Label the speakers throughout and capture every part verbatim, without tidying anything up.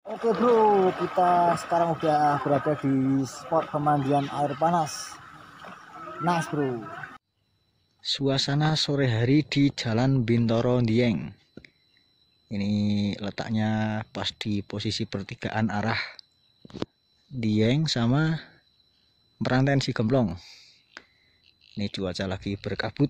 Speaker 1: Oke bro, kita sekarang udah berada di spot pemandian air panas. Nice bro. Suasana sore hari di Jalan Bintoro Dieng. Ini letaknya pas di posisi pertigaan arah Dieng sama Meranten Sigemplong. Ini cuaca lagi berkabut.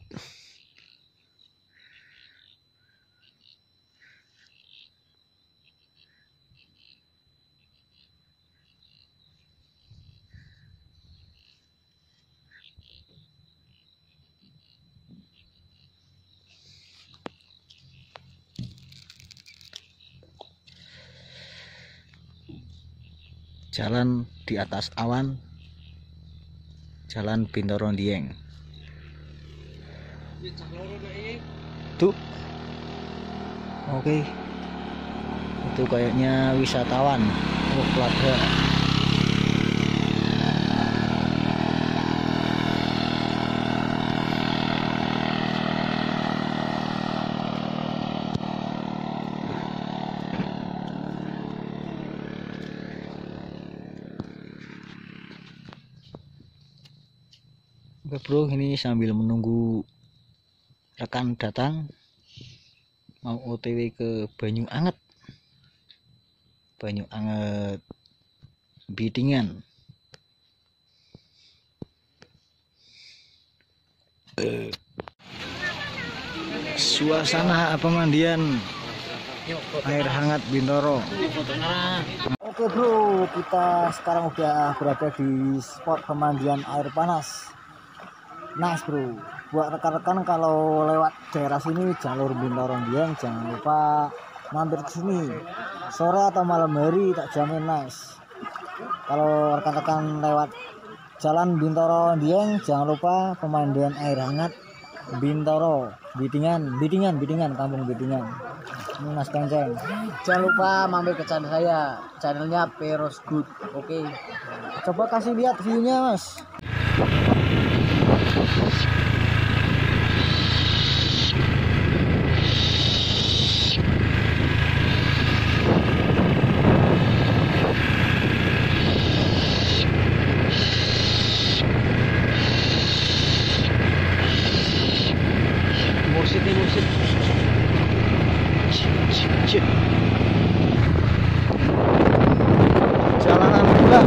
Speaker 1: Jalan di atas awan, Jalan Bintoro Dieng. Tuh, oke, itu kayaknya wisatawan. Oh, pelaga. Oke bro, ini sambil menunggu rekan datang, mau O T W ke Banyu Anget, Banyu Anget Bidingan. Eh. Suasana pemandian air hangat Bintoro. Oke bro, kita sekarang udah berada di spot pemandian air panas. Nice bro, buat rekan-rekan kalau lewat daerah sini jalur Bintoro Dieng jangan lupa mampir ke sini sore atau malam hari, tak jamin nice. Kalau rekan-rekan lewat Jalan Bintoro Dieng jangan lupa pemandian air hangat Bintoro Bidingan, Bidingan, Bidingan, Kampung Bidingan. Ini Mas Kenceng.
Speaker 2: Jangan lupa mampir ke channel saya, channelnya Peros Good. Oke,
Speaker 1: coba kasih lihat view-nya Mas. Musik nih, musik. Jalanan gila.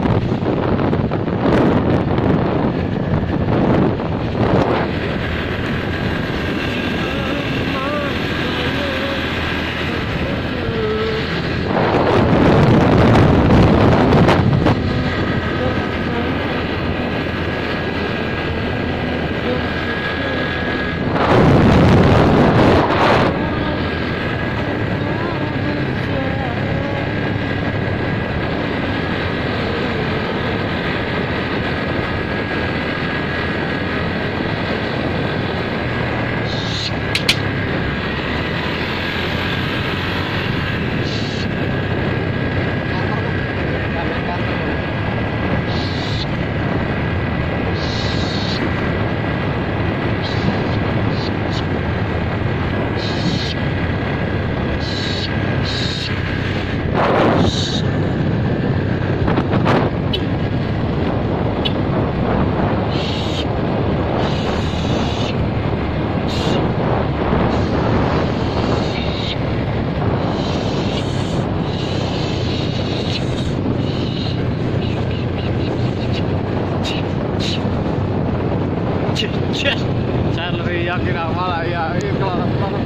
Speaker 1: Charlie yakin malah ya ini kelar-kelar.